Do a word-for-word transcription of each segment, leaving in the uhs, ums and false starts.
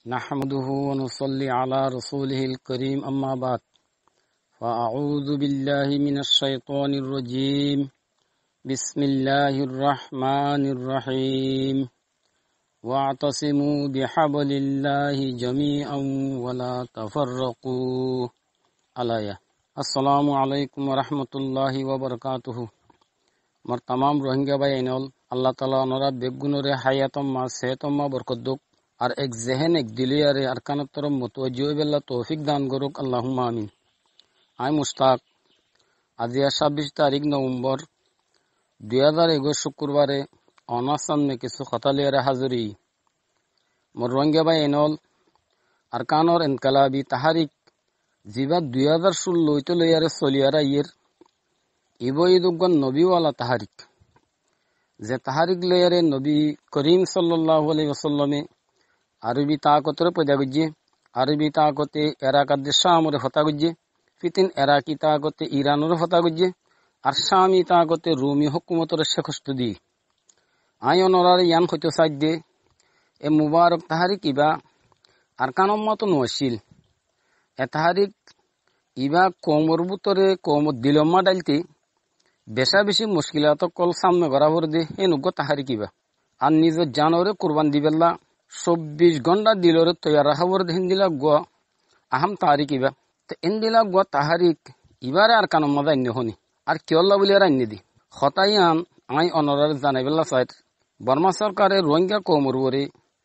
نحمده ونصلي على رسوله الكريم أما بعد فأعوذ بالله من الشيطان الرجيم بسم الله الرحمن الرحيم واعتصموا بحبل الله جميعا ولا تفرقوا আলায়া আসসালামু আলাইকুম ওয়া রাহমাতুল্লাহি ওয়া বারাকাতুহু মোর तमाम রোহিঙ্গা ভাই আইনল আল্লাহ তাআলা ওনারা বেগুনরে হায়াতম মা সেতম মা বরকত দুক আর এক জেহেন এক দিলিয়ারে আরকানত তরম মুতওয়াজ্জিহ বিল্লাহ তৌফিক দান করুক আল্লাহুম্মা আমিন। আই মুশতাক আজি ছাব্বিশ তারিখ নভেম্বর দুই হাজার একুশ শুক্রবারে অনার সামনে কিছু খতালিয়ারে হাজরি মোর রোহিঙ্গা ভাই আইনল আরকানর ইনকালাবি তাহারিক জিবা দুই হাজার ষোলো হইতে লইয়ারে চলিয়ারা ইয়ের ইবইদুগন নবীওয়ালা তাহারিক যে তাহারিক লইয়ারে নবী করিম সাল্লাল্লাহু আলাইহি ওয়াসাল্লামে আরবি তাকতরে পয়দা গজ্জে আরবি তাকতে এরাকাদ্দে শামরে হতা গজ্জে ফিতিন এরাকি তাকতে ইরানের হতা গজ্জে আর শামি তাকতে রুমি হুকুমতরে শেখস্ত দি আয়নরার ইয়ান হইতে সাইদে এ মুবারক তাহারিক ইবা আরকানম মত নওয়াসিল এ তাহারিক ইবা কোমর বুতরে কোমর দিলম্মা ডালতে বেশা বেশি মুশকিলাত কল সামনে গড়াবর দে এ নুগ তাহারিক ইবা আর নিজের জানরে কুরবান দিবেল্লা চব্বিশ ঘন্টা দিলরে তৈয়ার রাখাবর দে হিন্দিলা গুয়া আহাম তাহারিক ইবা তো ইন্দিলা গুয়া তাহারিক ইবারে আর কানম মজা আন্য হনি আর কিয়ল্লা বলি আর আন্য দি হতাইয়ান আই অনরার জানাইবেল্লা সাইট বর্মা সরকারের রোহিঙ্গা কোমর বরে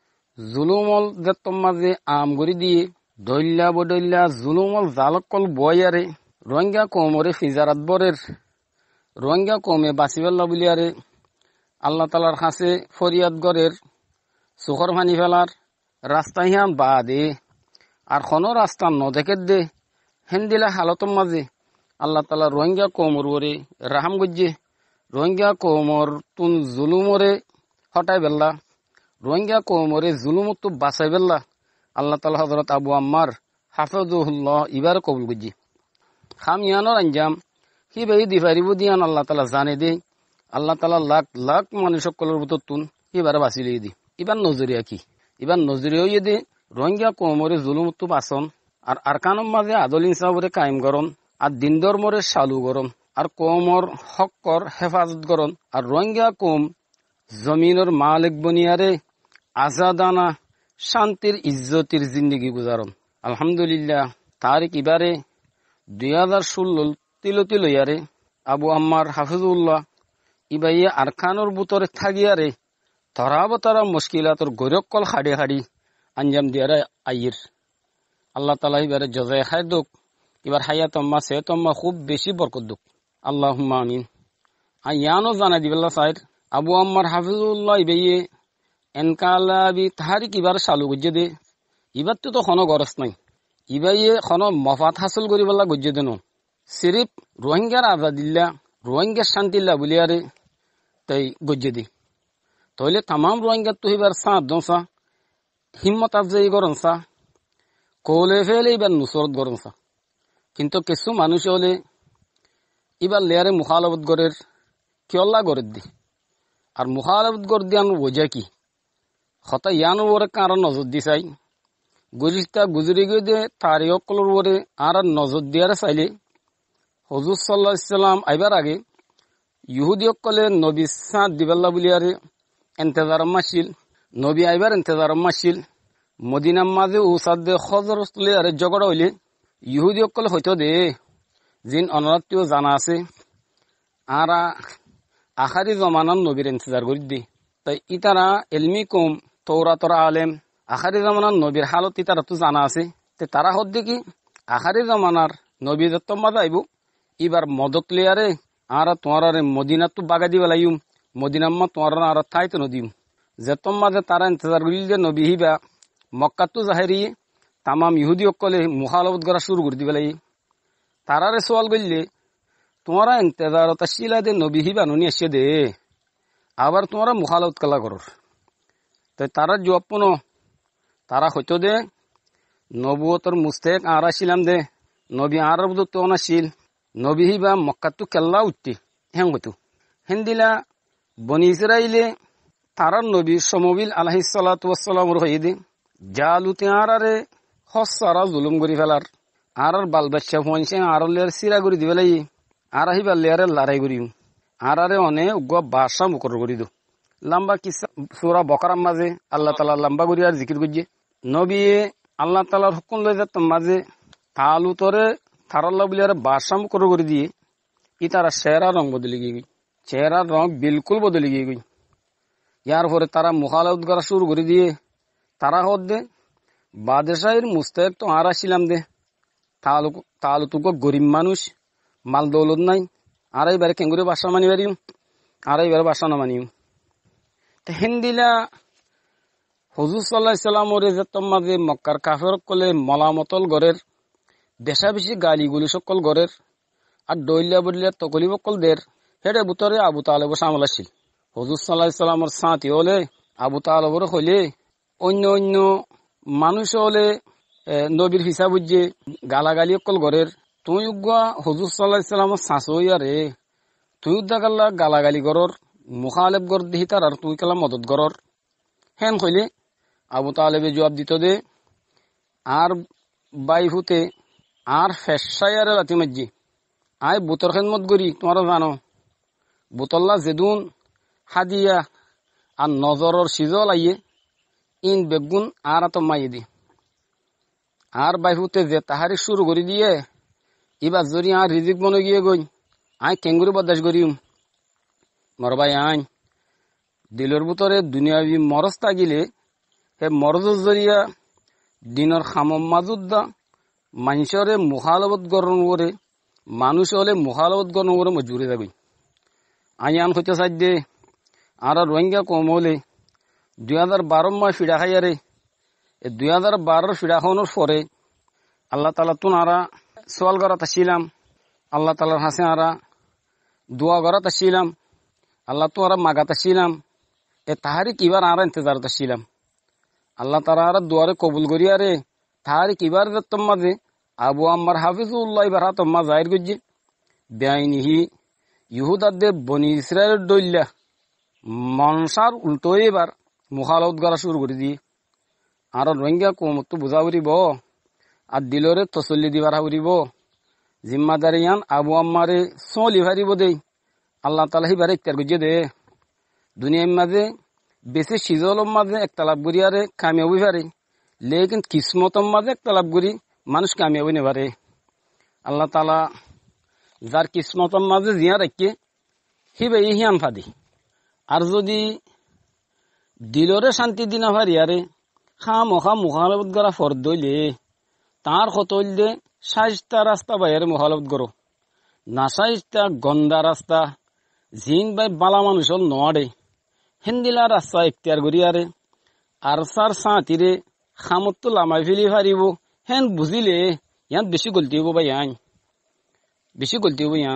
জুলুমল দেত্তম মাঝে আম গড়ি দিয়ে দৈল্যা বদৈল্যা জুলুমল জালকল বয়ারে রোহিঙ্গা কোমরে ফিজারাত বরের রোহিঙ্গা কমে বাঁচিবেল্লা বলিয়ারে আল্লাহ তালার কাছে ফরিয়াদ গড়ের সুখর ভানি ফেলার রাস্তা হিয়ান বা দে আর কোনো রাস্তা নদেখে দে হেন্দিলা হালতম মাঝে আল্লাহ তালা রোহিঙ্গা কোমর বরে রাহাম গজ্জে রোহিঙ্গা কোমর তুন জুলুমরে হটাই বেল্লা রোহিঙ্গা কোমরে জুলুমত বাঁচাই বেল্লা আল্লাহ তালা হজরত আবু আম্মার হাফেজুল্লাহ ইবার কবুল গজ্জে খাম ইয়ানোর আঞ্জাম হি বেই দি পারিব দিয়ান আল্লাহ তালা জানে দে আল্লাহ তালা লাখ লাখ মানুষ সকলের ভিতর তুন এবারে বাঁচিলে দি ইবার নজরিয়া কি ইবার নজরিয়া ইয়ে দে রোহিঙ্গা কোমরে জুলুমত বাঁচন আর আরকানম মাঝে আদল ইনসাফরে কায়েম করন আর দিন ধর্মরে চালু করন আর কোমর হকর হেফাজত করন আর রোহিঙ্গা কোম জমিনের মালিক বনিয়ারে আজাদানা শান্তির ইজ্জতির জিন্দগি গুজারন আলহামদুলিল্লাহ তারিখ ইবারে দুই হাজার ষোলো তিলতি লইয়ারে আবু আম্মার হাফিজুল্লাহ ইবাইয়ে আরকানোর বুতরে থাকিয়ারে তরাবতারা মুশকিলাতর গৈরক কল খাড়ি খাড়ি আঞ্জাম দিয়ারে আইর আল্লাহ তালা ইবারে জজায় খাই দুক এবার হায়াতম্মা সেতম্মা খুব বেশি বরকত দুক আল্লাহুম্মা আমিন। আয়ানো জানাই দিবেল্লা সাইড আবু আম্মার হাফিজুল্লাহ ইবাইয়ে এনকালাবি তাহারিক ইবার চালু গজ্জে দে ইবার তো কোনো গরজ নাই ইবাইয়ে কোনো মফাত হাসিল করিবেলা গজ্জে দেন সিরিফ রোহিঙ্গার আজাদিল্লা রোহিঙ্গার শান্তিল্লা বলিয়ারে তাই গজ্জে দি তাহলে তামাম রোহিঙ্গার তো এবার সা দোসা হিম্মত আফজাই গরম সা কৌলে ফেলে এবার নুসরত গরম সা কিন্তু কিছু মানুষ হলে এবার লেয়ারে মুখালবত গড়ের কিয়ল্লা গড়ের দি আর মুখালবত গড় দিয়ান বোঝা কি হতা ইয়ানো ওরে কারো নজর দি চাই গুজিস্তা গুজরি গিয়ে দে তারি অকলর ওরে আর নজর দিয়ারে চাইলে হজুর সাল্লাহ ইসলাম আইবার আগে ইহুদি অকলে নবী সাঁত দিবেল্লা বলিয়ারে এন্তেজার মাসিল নবী আইবার এন্তেজার মাসিল মদিনার মাঝে উসাদ দে হজর আরে জগড়া হইলে ইহুদি অকলে হইতো দে জিন অনরাত্রিও জানা আছে আর আখারি জমানার নবীর এন্তেজার করি দে তাই ইতারা এলমি কম তৌরাতরা আলেম আখারি জমানার নবীর হালত ইতারা তো জানা আছে তে তারা হদ দেখি আখারি জমানার নবী যত মাঝে আইব এবার মদত লিয়ারে আর তোমার মদিনা তো বাগা দিবা লাইম মদিনাম্মা তোমার আর ঠাইতে নদীম যেত মাঝে তারা ইন্তজার করি যে নবী হিবা মক্কা তো জাহেরি তামাম ইহুদি অকলে মুখালবত করা শুরু করে দিবে লাই তারারে সোয়াল করলে তোমারা ইন্তজারত শিলা দে নবী হিবা নুনি এসে দে আবার তোমরা মুখালবত কালা করর তাই তারা জবাব পনো তারা হইতো দে নবুয়তর মুস্তেক আর আসিলাম দে নবী আর তো অনাশিল নবী হিবা মক্কাতু কেল্লা উঠতে হেং হইতো হেন্দিলা বনি ইসরাইলে তারার নবী সমবিল আলাইহিস সালাতু ওয়াস সালামর হইদে জালুতে আরারে হসারা জুলুম করি ফেলার আর বাল বাচ্চা ফোনছে আর লেয়ার সিরা করি দিবে লাই আর আহিবার লেয়ারে লড়াই করিম আর আরে অনে উগ্র বাসা মুকর করি দো লম্বা কিসা সুরা বকরার মাঝে আল্লাহ তালা লম্বা করি আর জিকির করছে নবী আল্লাহ তালার হুকুম লই যেত মাঝে তালু তরে থারাল্লা বলি আর বাসা মুকর করে দিয়ে ই তারা চেহারা রং বদলে গিয়ে গই চেহারার রং বিলকুল বদলে গিয়ে গই ইয়ার পরে তারা মুখালাত করা শুরু করে দিয়ে তারা হদ দে বাদশাহীর মুস্তাক তো আর আসছিলাম দে তালু তালু তো গরিব মানুষ মাল দৌলত নাই আর এইবারে কেঙ্গুরি বাসা মানি পারিম আর এইবারে বাসা না মানিম হিন্দিলা হুজুর সাল্লাহ সাল্লামরে যে তোমাদের মক্কার কাফের কলে মলামতল গড়ের দেশা বেশি গালি গুলি সকল গড়ের আর দৈলিয়া বলিয়া তকলি বকল দের হেডে বুতরে আবু তালেব সামল আসছিল হুজুর সাল্লাহ সাল্লামর সাঁতি হলে আবু তালেবর হইলে অন্য অন্য মানুষ হলে নবীর হিসাব বুঝে গালাগালি অকল গড়ের তুই উগা হুজুর সাল্লাহ সাল্লামর শাঁস হইয়ারে তুই উদ্দাগাল্লা গালাগালি গড়র মুখালেব গড় দিহি তার আর তুই কালা মদত গড়র হেন কইলে আবু তালেবে জবাব দিত দে আর বাই হুতে আর ফেসাই আর রাতি মজ্জি আয় বুতর খেদমত করি তোমরা জানো বুতল্লা জেদুন হাদিয়া আর নজরর সিজল আইয়ে ইন বেগুন আর এত মাইয়ে দি আর বাই হুতে যে তাহারি শুরু করে দিয়ে এবার যদি আর রিজিক বনে গিয়ে গই আয় কেঙ্গুরি বদাস করিম মর ভাই আইন দিলের ভিতরে দুনিয়াবি মরজ থাকিলে হে মরজর জরিয়া দিনের খামম মাজুদ্দা মানুষরে মুখালবত গরম করে মানুষ হলে মুখালবত গরম করে মজুরে যাবি আই আন হইতে চাই দে আর রোহিঙ্গা কম হলে দুই হাজার বারো মাস ফিডা খাইয়ারে এই দুই হাজার বারোর ফিডা খাওয়ানোর পরে আল্লাহ তালা তুন আরা সোয়াল করাত আসছিলাম আল্লাহ তালার হাসে আরা দোয়া করাত আসছিলাম আল্লাহ তো আরা মাগাত আসছিলাম এ তাহারি কিবার আরা ইন্তজারত আসছিলাম আল্লাহ তারা আর দোয়ারে কবুল করিয়া রে তাহারি কিবার মাঝে আবু আম্মার হাফিজুল্লাহ এবার হাতম্মা জাহির করছে বেআইনিহি ইহুদাদে বনি ইসরায়েলের দৈল্যা মনসার উল্টো এবার মুখালত করা শুরু করে দিয়ে আর রোহিঙ্গা কমত বুঝা উড়িব আর দিলরে তসল্লি দিবার উড়িব জিম্মাদারিয়ান আবু আম্মারে চলি ভারিব দেই আল্লাহ তালা হিবারে ইত্যার করছে দে দুনিয়ার মাঝে বেশি সিজলের মাঝে একটা লাভ করি আরে কামিয়াবি পারে লেকিন কিসমতর মাঝে একটা লাভ করি মানুষ কামিয়াবি নে পারে আল্লাহ তালা যার কিসমতর মাঝে জিয়া রাখে হিবে হিয়ান ফাদি আর যদি দিলরে শান্তি দিনা পারি আরে খা মখা মুখালবত করা ফর্দ দইলে তার কত হইলে সাইজটা রাস্তা বাইরে মুখালবত করো না সাইজটা গন্দা রাস্তা জিন বাই বালা মানুষ হল নোয়ারে হিন্দিলা রাস্তা এখতিয়ার করি আরে আর সার সাঁতিরে খামত লামাই ফেলি ফারিব হেন বুঝিলে ইয়ান বেশি গলতি হব ভাই আইন বেশি গলতি হব ইয়ান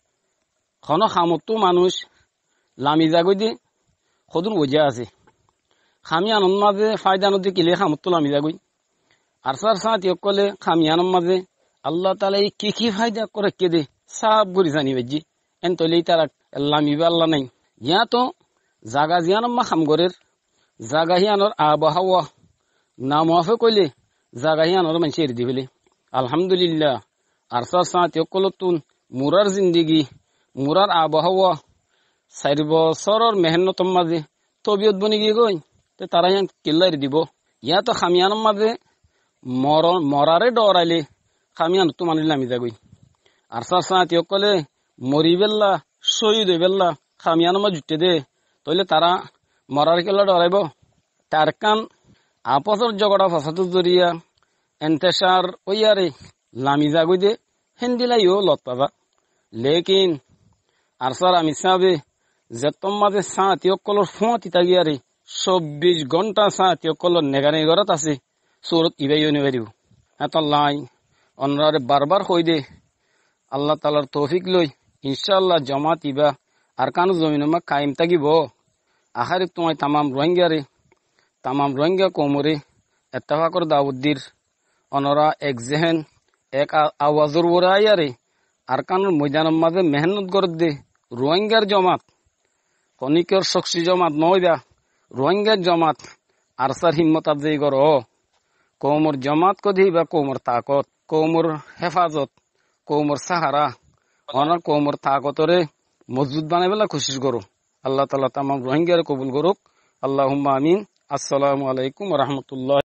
খন খামত মানুষ লামি যাগৈ দি সদুন বজিয়া আছে খামি আনন্দ মাঝে ফায়দা নদী কিলে খামত লামি যাগৈ আর সার সাঁতি কলে খামি আনন্দ মাঝে আল্লাহ তালা এই কি কি ফায়দা করে কে দে সাব করি জানি বেজি এন তৈলে তারা লামিবে আল্লাহ নাই ইয়া তো জাগা জিয়ানম্মা খামগরের জাগা হিয়ানোর আবহাওয়া নামে কইলে জাগা হিয়ানোর মানুষ এরি দি ফেলে আলহামদুলিল্লাহ আর সার সাঁতি কলতুন মুরার জিন্দিগি মুরার আবহাওয়া চারি বছরের মেহনতর মাঝে তবিয়ত বনি গিয়ে গই তো তারা ইয়ান কিল্লাই দিব ইয়া তো খামিয়ানোর মাঝে মর মরারে ডরাইলে খামিয়ান তো মানি নামি যাগই আর সার সাঁতি কলে মরি বেল্লা শহীদ হয়ে বেল্লা খামিয়ানোর মাঝে জুটে দে তইলে তারা মরার কেলা ডরাইব তার কান আপসর জগড়া ফসাতুর জরিয়া এন্তেসার ওইয়ারে লামি যাগই দে হিন্দিলাইও লত পাবা লেকিন আর স্যার আমি সাবে যে তোমাদের সাঁতি অকলর ফোঁতি তাগিয়ারে চব্বিশ ঘন্টা সাঁতি অকলর নেগানে ঘরত আছে সুরত ইবাইও নেবারিব এত লাই অন্যরে বারবার কই দে আল্লাহ তালার তৌফিক লই ইনশাআল্লাহ জমাত ইবা আর কানো জমিনমা কায়েম থাকিব আহারে তোমায় তামাম রোহিঙ্গারে তামাম রোহিঙ্গা কোমরে এত্তেফাকর দাউদ্দির অনরা এক জেহেন এক আওয়াজর ওরে আয়ারে আর কানোর ময়দানের মাঝে মেহনত করে দে রোহিঙ্গার জমাত কনিকর শক্সি জমাত নইবা রোহিঙ্গার জমাত আর সার হিম্মত আফজাই কর কৌমর জমাত কদি বা কৌমর তাকত কৌমর হেফাজত কৌমর সাহারা অনার কৌমর তাকতরে মজবুত বানাই বেলা কোশিশ করো। আল্লাহ তাআলা তামাম রোহিঙ্গার কবুল করুক। আল্লাহুম্মা আমিন। আসসালামু আলাইকুম ওয়া রাহমাতুল্লাহ।